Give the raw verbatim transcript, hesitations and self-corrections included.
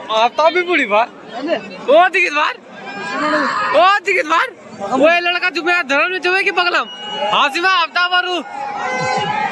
आफ्ताब भी बुढ़ी बार ओ दिखित बार ओ दिखित बार वो लड़का जो मेरा धर्म में जो है कि बगलम हासिमा आफ्ताब